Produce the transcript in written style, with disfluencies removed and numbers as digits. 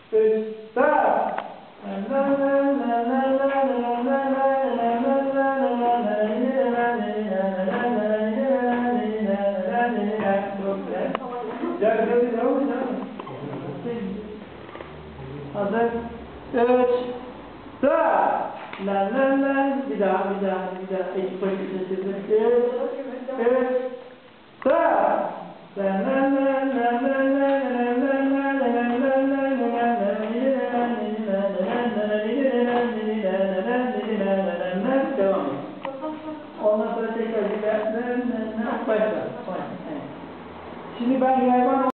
3, 4. Hazır. 3, 4. La la la. Bir daha. Ekip başını sizin. 3, 4. La la la la la la la la devam. Ondan sonra tekrar başla. Şimdi ben hayvan